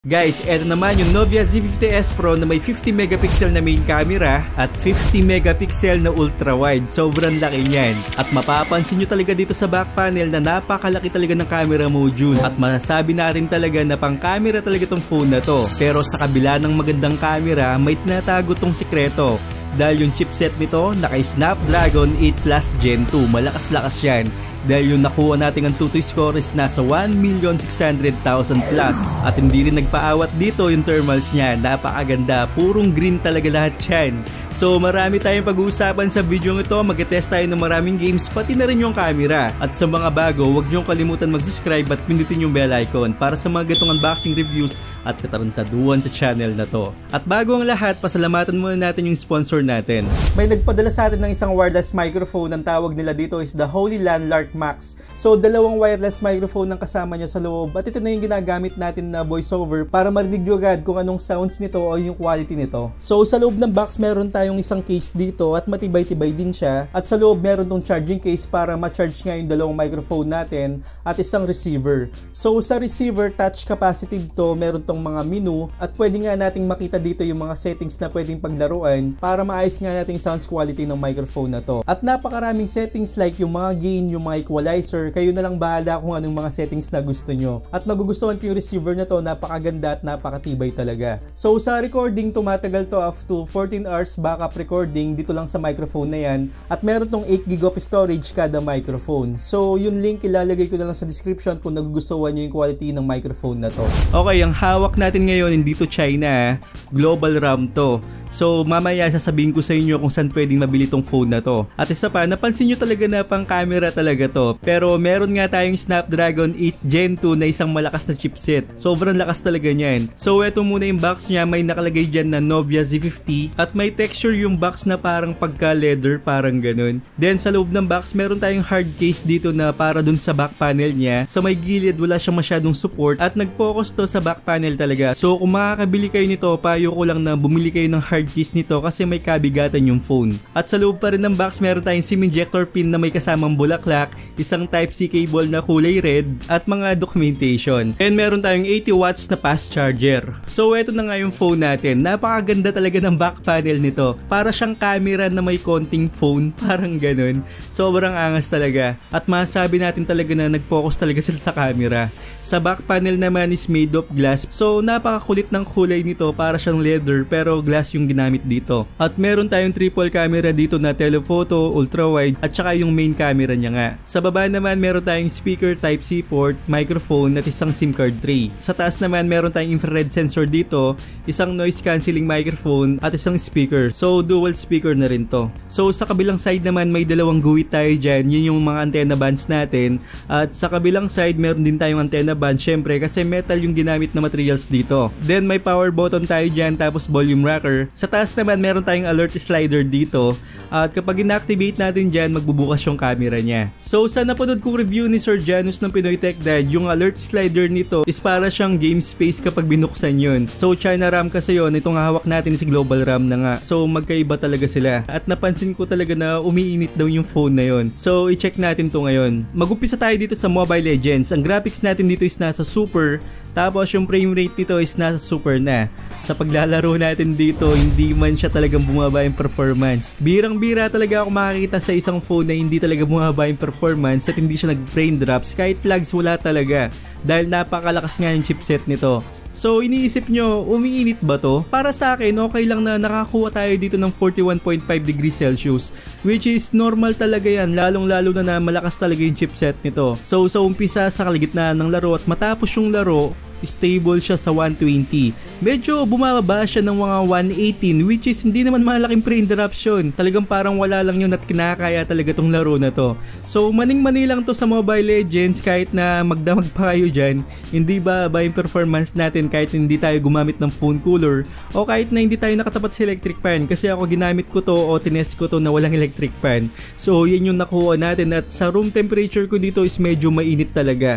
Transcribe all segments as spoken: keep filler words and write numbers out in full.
Guys, eto naman yung Nubia Z fifty S Pro na may fifty megapixel na main camera at fifty megapixel na ultra wide. Sobrang laki niyan. At mapapansin nyo talaga dito sa back panel na napakalaki talaga ng camera module. At masasabi natin talaga na pang camera talaga tong phone na to. Pero sa kabila ng magandang camera, may tinatago tong sikreto. Dahil yung chipset nito naka Snapdragon eight plus Gen two. Malakas-lakas yan. Dahil yung nakuha natin ang Antutu score is nasa one million six hundred thousand plus. At hindi rin nagpaawat dito yung thermals niya. Napakaganda. Purong green talaga lahat yan. So marami tayong pag-uusapan sa video ito. Mag-test tayo ng maraming games pati na rin yung camera. At sa mga bago, huwag niyong kalimutan mag-subscribe at pindutin yung bell icon para sa mga gatong unboxing reviews at katarantaduan sa channel na to. At bago ang lahat, pasalamatan muna natin yung sponsor natin. May nagpadala sa atin ng isang wireless microphone. Ang tawag nila dito is the Holy Land Lark Max. So dalawang wireless microphone ang kasama niya sa loob at ito na yung ginagamit natin na voiceover para marinig nyo agad kung anong sounds nito o yung quality nito. So sa loob ng box meron tayong isang case dito at matibay-tibay din siya at sa loob meron tong charging case para ma-charge nga yung dalawang microphone natin at isang receiver. So sa receiver, touch capacitive to, meron tong mga menu at pwede nga nating makita dito yung mga settings na pwedeng paglaruan para maayos nga natin sounds quality ng microphone na to. At napakaraming settings like yung mga gain, yung mga equalizer, kayo na lang bahala kung anong mga settings na gusto nyo. At nagugustuhan ko yung receiver na to, napakaganda at napakatibay talaga. So sa recording, tumatagal to up to fourteen hours backup recording dito lang sa microphone na yan. At meron tong eight gig of storage kada microphone. So yung link ilalagay ko na lang sa description kung nagugustuhan nyo yung quality ng microphone na to. Okay, ang hawak natin ngayon hindi to China, global RAM to. So mamaya sasabihin ko sa inyo kung saan pwedeng mabili tong phone na to. At isa pa, napansin nyo talaga na pang camera talaga to. Pero meron nga tayong Snapdragon eight Gen two na isang malakas na chipset. Sobrang lakas talaga niyan. So eto muna yung box niya, may nakalagay dyan na Nubia Z fifty at may texture yung box na parang pagka leather, parang ganun. Then sa loob ng box meron tayong hard case dito na para dun sa back panel niya. Sa may gilid wala siyang masyadong support at nag-focus to sa back panel talaga. So kung makakabili kayo nito, payo ko lang na bumili kayo ng hard case nito kasi may kabigatan yung phone. At sa loob pa rin ng box meron tayong SIM injector pin na may kasamang bulaklak, isang Type C cable na kulay red at mga documentation. And meron tayong eighty watts na fast charger. So eto na nga yung phone natin. Napakaganda talaga ng back panel nito. Para siyang camera na may konting phone, parang ganun. Sobrang angas talaga. At masasabi natin talaga na nag-focus talaga sila sa camera. Sa back panel naman is made of glass. So napakakulit ng kulay nito, para siyang leather pero glass yung ginamit dito. At meron tayong triple camera dito na telephoto, ultra wide at saka yung main camera niya nga. Sa baba naman meron tayong speaker, Type C port, microphone at isang SIM card tray. Sa taas naman meron tayong infrared sensor dito, isang noise cancelling microphone at isang speaker. So dual speaker na rin to. So sa kabilang side naman may dalawang guhit tayo dyan, yun yung mga antenna bands natin. At sa kabilang side meron din tayong antenna band syempre kasi metal yung ginamit na materials dito. Then may power button tayo dyan tapos volume rocker. Sa taas naman meron tayong alert slider dito at kapag in-activate natin dyan magbubukas yung camera niya. So sa napanood kong review ni Sir Janus ng Pinoy Tech Dad, yung alert slider nito is para siyang game space kapag binuksan yun. So China RAM kasi yun, itong hawak natin si global RAM na nga. So magkaiba talaga sila. At napansin ko talaga na umiinit daw yung phone na yun. So i-check natin to ngayon. Mag-umpisa tayo dito sa Mobile Legends. Ang graphics natin dito is nasa super, tapos yung frame rate nito is nasa super na. Sa paglalaro natin dito, hindi man siya talagang bumaba yung performance. Birang-bira talaga ako makakita sa isang phone na hindi talaga bumaba yung performance at hindi siya nag-frame drops. Kahit flags wala talaga dahil napakalakas nga yung chipset nito. So iniisip nyo, umiinit ba to? Para sa akin, okay lang na nakakuha tayo dito ng forty-one point five degrees Celsius, which is normal talaga yan, lalong lalo na na malakas talaga yung chipset nito. So sa umpisa, sa kalagitnaan ng laro at matapos yung laro, stable siya sa one twenty. Medyo bumababa siya ng mga one eighteen, which is hindi naman malaking frame drops yun. Talagang parang wala lang yun at kinakaya talaga tong laro na to. So maning-mani lang to sa Mobile Legends kahit na magdamag pa kayo dyan. Hindi ba ba yung performance natin kahit hindi tayo gumamit ng phone cooler o kahit na hindi tayo nakatapat sa electric fan, kasi ako ginamit ko to o tinest ko to na walang electric fan. So yan yung nakuha natin at sa room temperature ko dito is medyo mainit talaga.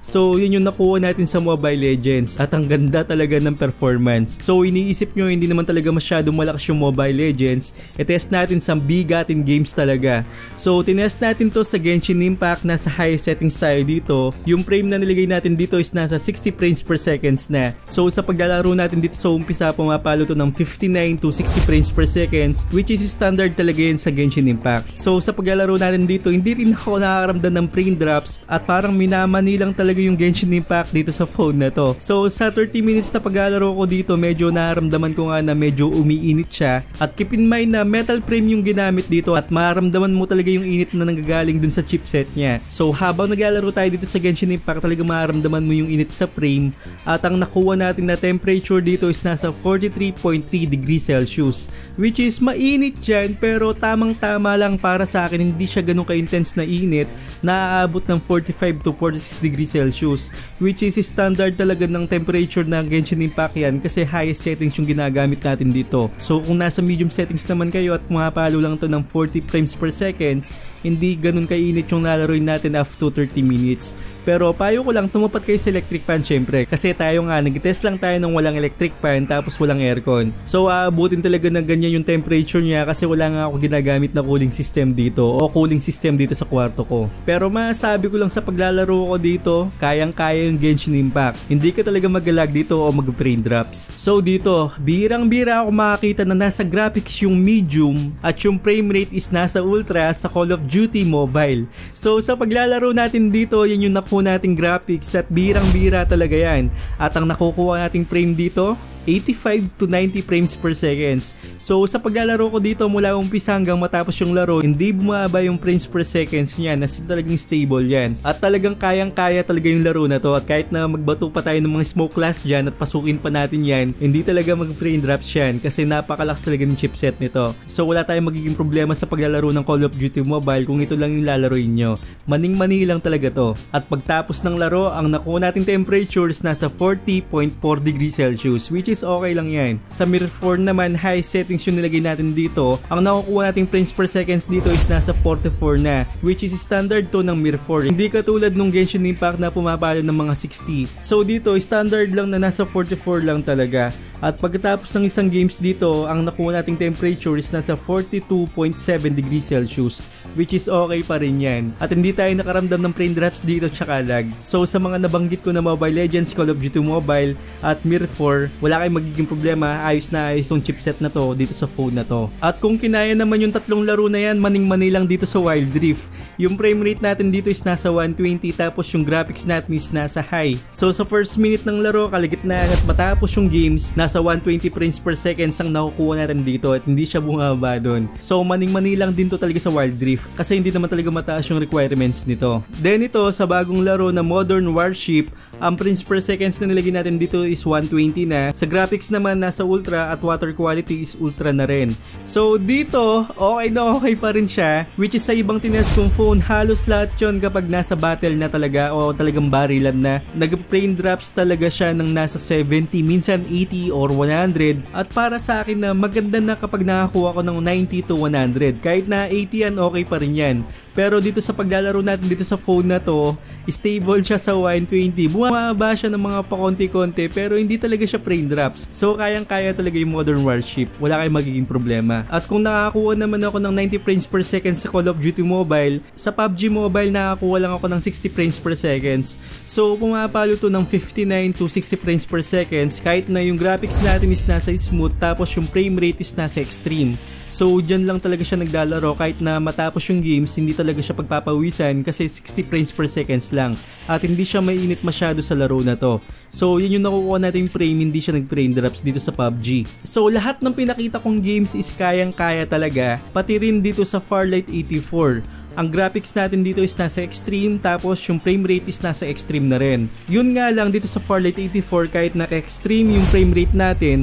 So yun yung nakuha natin sa Mobile Legends at ang ganda talaga ng performance. So iniisip nyo hindi naman talaga masyadong malakas yung Mobile Legends, i-test natin sa bigatin games talaga. So tinest natin to sa Genshin Impact, nasa high settings tayo dito. Yung frame na nilagay natin dito is nasa sixty frames per seconds na. So sa paglalaro natin dito sa umpisa, pumapalo to ng fifty-nine to sixty frames per seconds, which is standard talaga yun sa Genshin Impact. So sa paglalaro natin dito, hindi rin ako nakakaramdam ng frame drops at parang minamani lang talaga yung Genshin Impact dito sa phone na to. So sa thirty minutes na paglalaro ko dito, medyo nararamdaman ko nga na medyo umiinit siya. At keep in mind na metal frame yung ginamit dito at mararamdaman mo talaga yung init na nanggagaling dun sa chipset niya. So habang naglalaro tayo dito sa Genshin Impact, talaga mararamdaman mo yung init sa frame. At ang nakuha natin na temperature dito is nasa forty-three point three degrees Celsius, which is mainit dyan pero tamang tama lang para sa akin. Hindi siya ganun ka-intense na init, naaabot ng forty-five to forty-six degrees Celsius, which is standard talaga ng temperature ng Genshin Impact yan kasi highest settings yung ginagamit natin dito. So kung nasa medium settings naman kayo at mapalo lang to ng forty frames per seconds, hindi ganun kainit yung lalaroin natin after thirty minutes. Pero payo ko lang, tumupat kayo sa electric fan syempre, kasi tayo nga nag-test lang tayo ng walang electric fan tapos walang aircon. So aabutin talaga ng ganyan yung temperature niya kasi wala nga ako ginagamit na cooling system dito o cooling system dito sa kwarto ko. Pero masabi ko lang sa paglalaro ko dito, kayang-kaya yung Genshin Impact. Hindi ka talaga mag-lag dito o mag-frame drops. So dito, birang-bira ako makakita na nasa graphics yung medium at yung frame rate is nasa ultra sa Call of Duty Mobile. So sa paglalaro natin dito, yun yung nakuha nating graphics at birang-bira talaga yan. At ang nakukuha nating frame dito, eighty-five to ninety frames per seconds. So sa paglalaro ko dito mula umpisa hanggang matapos yung laro, hindi bumaba yung frames per seconds niya, na talagang stable yan. At talagang kayang-kaya talaga yung laro na to. At kahit na magbato pa tayo ng mga smoke class dyan at pasukin pa natin yan, hindi talaga mag-frame drops yan kasi napakalakas talaga ng chipset nito. So wala tayong magiging problema sa paglalaro ng Call of Duty Mobile kung ito lang yung lalaroin nyo. Maning-mani lang talaga to. At pagtapos ng laro, ang nakuha nating temperatures nasa forty point four degrees Celsius, which is okay lang yan. Sa Mirror four naman, high settings yung nilagay natin dito. Ang nakukuha nating frames per seconds dito is nasa forty-four na, which is standard to ng Mirror four. Hindi katulad nung Genshin Impact na pumapalo ng mga sixty. So dito, standard lang na nasa forty-four lang talaga. At pagkatapos ng isang games dito, ang nakuha nating temperature is nasa forty-two point seven degrees Celsius, which is okay pa rin yan. At hindi tayo nakaramdam ng frame drops dito tsaka lag. So sa mga nabanggit ko na Mobile Legends, Call of Duty Mobile at Mirror four, wala kayong magiging problema. Ayos na ayos yung chipset na to dito sa phone na to. At kung kinaya naman yung tatlong laro na yan, maning-mani lang dito sa Wild Rift. Yung frame rate natin dito is nasa one twenty, tapos yung graphics natin is nasa high. So sa first minute ng laro, kalagitnaan at matapos yung games, nasa one twenty frames per seconds ang nakukuha natin dito at hindi siya bumaba doon. So maning-mani lang din to talaga sa Wild Rift kasi hindi naman talaga mataas yung requirements nito. Then ito sa bagong laro na Modern Warship, ang frames per seconds na nilagay natin dito is one twenty na. Sa graphics naman nasa ultra at water quality is ultra na rin. So dito okay na okay pa rin siya, which is sa ibang tinest kong phone halos lahat yun kapag nasa battle na talaga o talagang barilan na, nag-frame drops talaga siya ng nasa seventy, minsan eighty or one hundred. At para sa akin na maganda na kapag nakakuha ko ng ninety to one hundred. Kahit na eighty yan, okay pa rin yan. Pero dito sa paglalaro natin dito sa phone na to, stable siya sa one twenty. Bumaba siya ng mga pakonti-konti pero hindi talaga siya frame drops. So kayang-kaya talaga yung Modern Warship. Wala kayong magiging problema. At kung nakakuha naman ako ng ninety frames per second sa Call of Duty Mobile, sa P U B G Mobile nakakuha lang ako ng sixty frames per seconds. So pumapalo to ng fifty-nine to sixty frames per seconds kahit na yung graphics natin is nasa smooth tapos yung frame rate is nasa extreme. So dyan lang talaga siya naglalaro kahit na matapos yung games, hindi talaga siya pagpapawisan kasi sixty frames per seconds lang at hindi siya mainit masyado sa laro na to. So yun yung nakukuha natin frame, hindi siya nag-frame drops dito sa P U B G. So lahat ng pinakita kong games is kayang-kaya talaga, pati rin dito sa Farlight eighty-four. Ang graphics natin dito is nasa extreme tapos yung frame rate is nasa extreme na rin. Yun nga lang dito sa Farlight eighty-four kahit naka-extreme yung frame rate natin,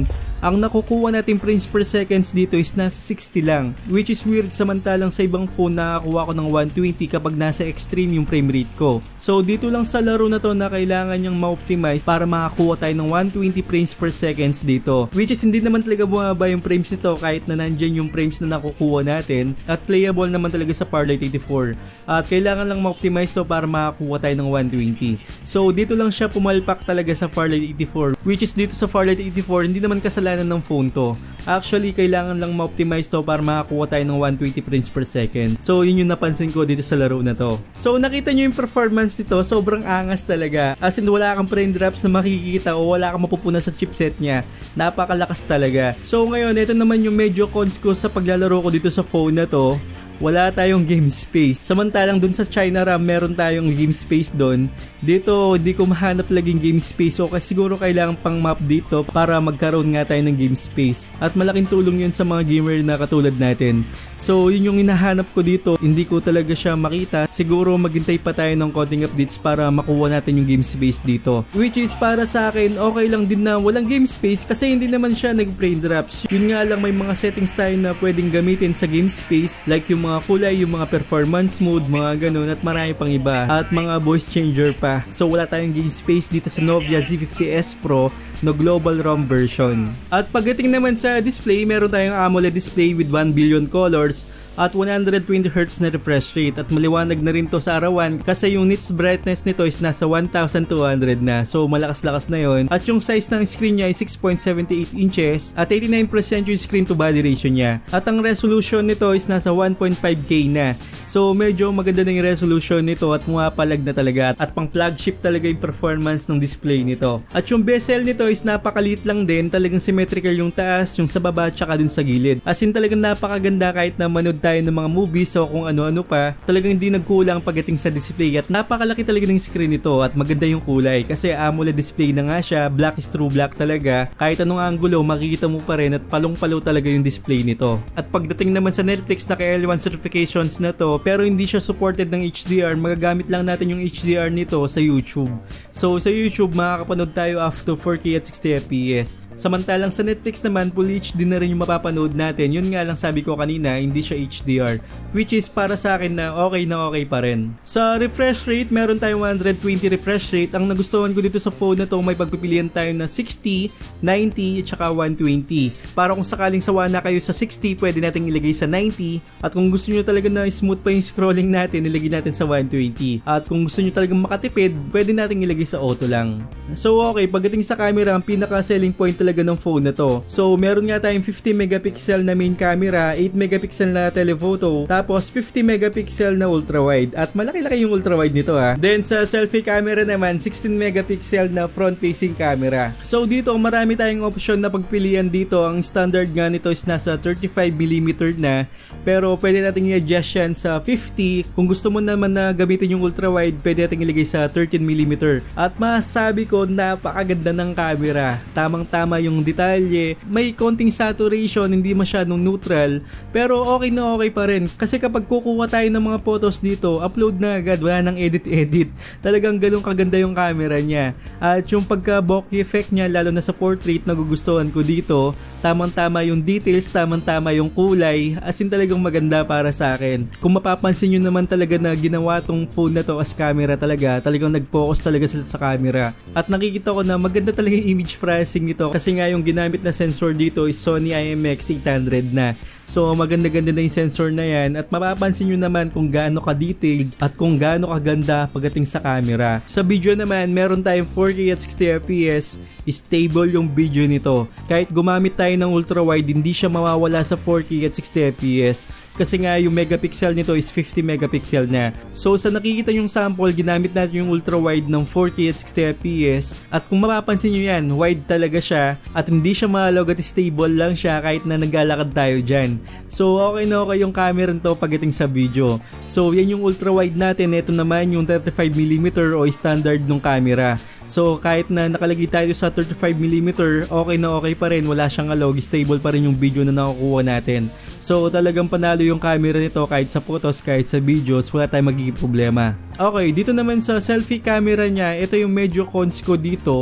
ang nakukuha natin frames per seconds dito is nasa sixty lang, which is weird samantalang sa ibang phone nakakuha ko ng one twenty kapag nasa extreme yung frame rate ko. So dito lang sa laro na to na kailangan niyang ma-optimize para makakuha tayo ng one twenty frames per seconds dito, which is hindi naman talaga bumaba yung frames nito kahit na nandyan yung frames na nakukuha natin, at playable naman talaga sa Farlight eighty-four, at kailangan lang ma-optimize to para makakuha tayo ng one twenty. So dito lang siya pumalpak talaga sa Farlight eighty-four, which is dito sa Farlight eighty-four hindi naman kasalanan ng phone to. Actually kailangan lang ma-optimize to para makakuha tayo ng one twenty frames per second. So yun yung napansin ko dito sa laro na to. So nakita nyo yung performance nito, sobrang angas talaga, as in wala kang frame drops na makikita o wala kang mapupuna sa chipset niya. Napakalakas talaga. So ngayon ito naman yung medyo cons ko sa paglalaro ko dito sa phone na to. Wala tayong game space. Samantalang dun sa China RAM meron tayong game space dun. Dito hindi ko mahanap laging game space, so kasi siguro kailangan pang map dito para magkaroon nga tayo ng game space. At malaking tulong yun sa mga gamer na katulad natin. So yun yung hinahanap ko dito, hindi ko talaga siya makita. Siguro maghintay pa tayo ng konting updates para makuha natin yung game space dito. Which is para sa akin okay lang din na walang game space kasi hindi naman siya nag-frame drops. Yun nga lang may mga settings tayo na pwedeng gamitin sa game space, like yung mga kulay, yung mga performance mode, mga ganun, at marami pang iba, at mga voice changer pa. So wala tayong game space dito sa Nubia Z fifty S Pro no global ROM version. At pagdating naman sa display, meron tayong AMOLED display with one billion colors at one hundred twenty hertz na refresh rate, at maliwanag na rin to sa arawan kasi yung nits brightness nito is nasa one thousand two hundred na, so malakas-lakas na yon. At yung size ng screen niya ay six point seven eight inches at eighty-nine percent yung screen to body ratio niya, at ang resolution nito is nasa one point five K na, so medyo maganda na yung resolution nito at mumapalag na talaga, at pang flagship talaga yung performance ng display nito. At yung bezel nito is napakaliit lang din, talagang symmetrical yung taas, yung sa baba, tsaka dun sa gilid, as in talagang napakaganda kahit na manood tayo ng mga movies o kung ano-ano pa, talagang hindi nagkulang pagdating sa display, at napakalaki talaga ng screen nito at maganda yung kulay kasi AMOLED display na nga siya, black is true black talaga, kahit anong angulo makikita mo pa rin at palong-palo talaga yung display nito. At pagdating naman sa Netflix, naka L one certifications na to pero hindi siya supported ng H D R, magagamit lang natin yung H D R nito sa YouTube. So sa YouTube makakapanood tayo up to four K at sixty F P S. Samantalang sa Netflix naman Full H D na rin yung mapapanood natin. Yun nga lang sabi ko kanina, hindi siya H D R, which is para sa akin na okay na okay pa rin. Sa refresh rate, meron tayong one hundred twenty refresh rate. Ang nagustuhan ko dito sa phone na to, may pagpipilian tayo na sixty, ninety at saka one twenty. Para kung sakaling sawa na kayo sa sixty, pwede natin ilagay sa ninety, at kung gusto nyo talaga na smooth pa yung scrolling natin, ilagay natin sa one twenty. At kung gusto nyo talagang makatipid, pwede natin ilagay sa auto lang. So okay, pagdating sa camera, ang pinaka selling point talaga ng phone na to. So meron nga tayong fifty megapixel na main camera, eight megapixel na telephoto, tapos fifty megapixel na ultra wide, at malaki-laki yung ultra wide nito ha. Then sa selfie camera naman, sixteen megapixel na front facing camera. So dito marami tayong option na pagpilian dito. Ang standard nga nito is nasa thirty-five millimeter na, pero pwede natin i-adjust yan sa fifty. Kung gusto mo naman na gamitin yung ultra wide, pwede natin ilagay sa thirteen millimeter. At masasabi ko napakaganda ng camera, tamang tama yung detalye, may konting saturation, hindi masyadong neutral, pero okay na okay pa rin. Kasi kapag kukuha tayo ng mga photos dito, upload na agad, wala nang edit-edit. Talagang ganun kaganda yung camera niya. At yung pagka bokeh effect niya, lalo na sa portrait, nagugustuhan ko dito. Tamang-tama yung details, tamang-tama yung kulay, as in talagang maganda para sa akin. Kung mapapansin nyo naman talaga na ginawa tong phone na to as camera talaga, talagang nag-focus talaga sila sa camera. At nakikita ko na maganda talaga yung image processing nito kasi nga yung ginamit na sensor dito is Sony I M X eight hundred na. So maganda-ganda na yung sensor na yan, at mapapansin nyo naman kung gaano ka-detailed at kung gaano kaganda pagdating sa camera. Sa video naman, meron tayong four K at sixty F P S, stable yung video nito. Kahit gumamit tayo ng ultra wide, hindi siya mawawala sa four K at sixty F P S kasi nga yung megapixel nito is fifty megapixel na. So sa nakikita yung sample, ginamit natin yung ultra wide ng four K at sixty F P S, at kung mapapansin nyo yan, wide talaga siya at hindi siya malog at stable lang siya kahit na naglalakad tayo dyan. So okay na okay yung camera nito pagdating sa video. So yan yung ultra wide natin. Ito naman yung thirty-five millimeter o standard ng camera. So kahit na nakalagay tayo sa thirty-five millimeter, okay na okay pa rin, wala siyang alog, stable pa rin yung video na nakukuha natin. So talagang panalo yung camera nito kahit sa photos, kahit sa videos, wala tayong magiging problema. Okay, dito naman sa selfie camera niya, ito yung medyo cons ko dito.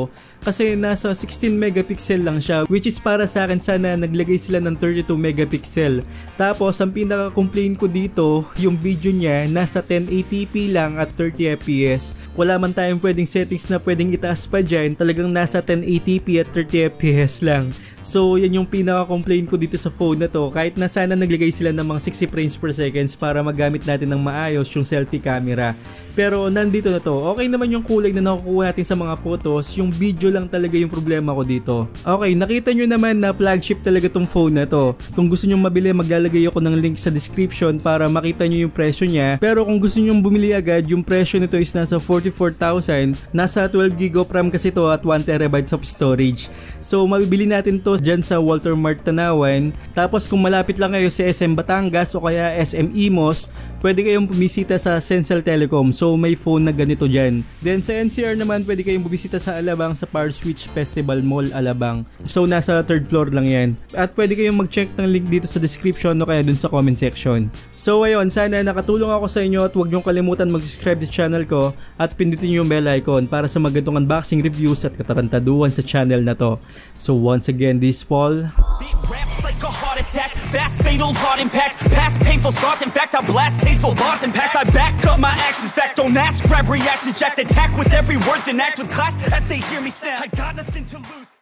kasi nasa sixteen megapixel lang siya, which is para sa akin sana naglagay sila ng thirty-two megapixel. Tapos ang pinaka-complain ko dito, yung video niya nasa ten eighty p lang at thirty F P S. Wala man tayong pwedeng settings na pwedeng itaas pa dyan, talagang nasa ten eighty p at thirty F P S lang. So yan yung pinaka-complain ko dito sa phone na to, kahit na sana naglagay sila ng mga sixty frames per seconds para magamit natin ng maayos yung selfie camera. Pero nandito na to, okay naman yung kulay na nakukuha natin sa mga photos, yung video lang talaga yung problema ko dito. Okay, nakita nyo naman na flagship talaga tong phone na to. Kung gusto nyo mabili, maglalagay ako ng link sa description para makita nyo yung presyo niya. Pero kung gusto nyo bumili agad, yung presyo nito is nasa forty-four thousand, nasa twelve gig of RAM kasi to at one terabyte of storage. So mabibili natin to dyan sa Walter Mart Tanawan. Tapos kung malapit lang kayo sa S M Batangas o kaya S M Imos, pwede kayong bumisita sa Sencel Telecom. So may phone na ganito dyan. Then sa N C R naman, pwede kayong bumisita sa Alabang sa Power Switch Festival Mall Alabang. So nasa third floor lang yan. At pwede kayong mag-check ng link dito sa description o kaya dun sa comment section. So ayun, sana nakatulong ako sa inyo at huwag niyong kalimutan mag-subscribe sa channel ko at pindutin niyo yung bell icon para sa magandang unboxing reviews at katarantaduhan sa channel na to. So once again, this Paul. Fast, fatal, hard impact. Past painful scars. In fact, I blast tasteful bars and packs. I back up my actions. Fact, don't ask. Grab reactions. Jacked attack with every word. Then act with class as they hear me snap. I got nothing to lose.